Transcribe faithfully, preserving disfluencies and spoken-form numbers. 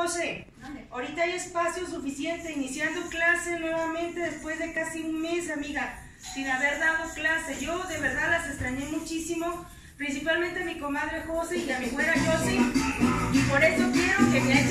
José, ahorita hay espacio suficiente, iniciando clase nuevamente después de casi un mes, amiga, sin haber dado clase. Yo de verdad las extrañé muchísimo, principalmente a mi comadre José y a mi güera José, y por eso quiero que me